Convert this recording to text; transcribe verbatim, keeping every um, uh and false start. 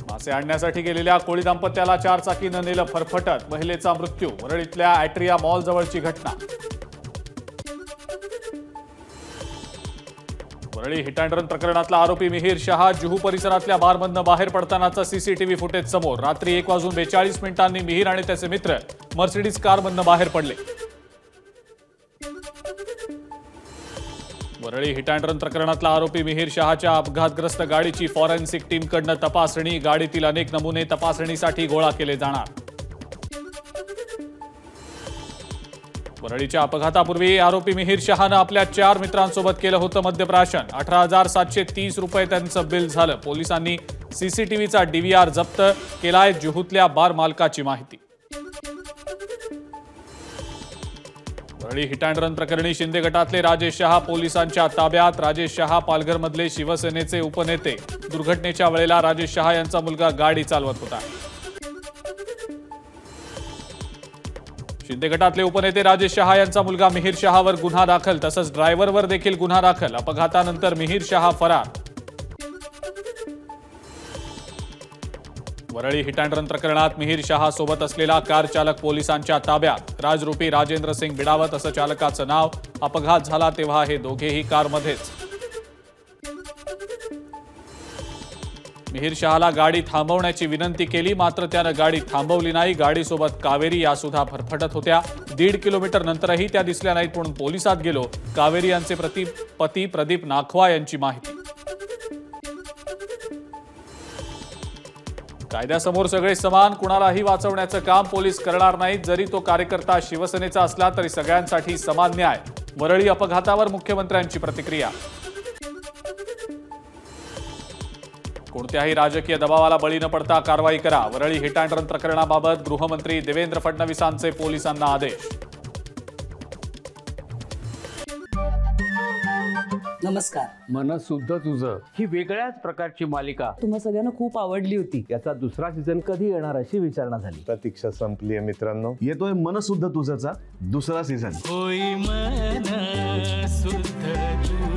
मासे आणण्यासाठी गेलेल्या कोळी दाम्पत्याला चार चाकीनं नेलं फरफटत, महिलेचा मृत्यू. वरळीतल्या ॲट्रिया मॉल जवळची घटना. वरळी हिट अँड रन प्रकरणातला आरोपी मिहीर शहा जुहू परिसरातल्या बारमधनं बाहेर पडतानाचं सीसीटीव्ही फुटेज समोर. रात्री एक वाजून बेचाळीस मिनिटांनी मिहीर आणि त्याचे मित्र मर्सिडीज कारमधनं बाहेर पडले. वरळी हिट अँड रन प्रकरणातला आरोपी मिहीर शहाच्या अपघातग्रस्त गाडीची फॉरेन्सिक टीमकडनं तपासणी. गाडीतील अनेक नमुने तपासणीसाठी गोळा केले जाणार. वरळीच्या अपघातापूर्वी आरोपी मिहीर शहानं आपल्या चार मित्रांसोबत केलं होतं मद्यप्राशन. अठरा हजार सातशे तीस रुपये त्यांचं बिल झालं. पोलिसांनी सीसीटीव्हीचा डीव्हीआर जप्त केलाय. जुहूतल्या बार मालकाची माहिती. वरळी हिट अँड रन प्रकरणी शिंदे गटातले राजेश शहा पोलिसांच्या ताब्यात. राजेश शहा पालघरमधले शिवसेनेचे उपनेते. दुर्घटनेच्या वेळेला राजेश शहा यांचा मुलगा गाडी चालवत होता. शिंदे गटातले उपनेते राजेश शहा यांचा मुलगा मिहीर शहावर गुन्हा दाखल, तसंच ड्रायव्हरवर देखील गुन्हा दाखल. अपघातानंतर मिहीर शहा फरार. वरळी हिट अँड रन प्रकरणात मिहीर शहा सोबत असलेला कार चालक पोलिसांच्या ताब्यात. राजरूपी राजेंद्र सिंग बिडावत असं चालकाचं नाव. अपघात झाला तेव्हा हे दोघेही कारमध्येच. मिहीर शहाला गाडी थांबवण्याची विनंती केली, मात्र त्यानं गाडी थांबवली नाही. गाडीसोबत कावेरी या सुद्धा फरफटत होत्या. दीड किलोमीटर नंतरही त्या दिसल्या नाहीत म्हणून पोलिसात गेलो. कावेरी यांचे प्रति पती प्रदीप नाखवा यांची माहिती. कायद्यासमोर सगळे समान, कुणालाही वाचवण्याचं काम पोलीस करणार नाहीत. जरी तो कार्यकर्ता शिवसेनेचा असला तरी सगळ्यांसाठी समान न्याय. वरळी अपघातावर मुख्यमंत्र्यांची प्रतिक्रिया. कोणत्याही राजकीय दबावाला बळी न पडता कारवाई करा. वरळी हिट अँड रन प्रकरणाबाबत गृहमंत्री देवेंद्र फडणवीसांचे पोलिसांना आदेश. नमस्कार. मन सुद्धा तुझं ही वेगळ्याच प्रकारची मालिका तुम्हा सगळ्यांना खूप आवडली होती. याचा दुसरा सीझन कधी येणार अशी विचारणा झाली. प्रतीक्षा संपली आहे मित्रांनो. येतोय मन सुद्धा तुझाचा दुसरा सीझन. होई मन सुद्धा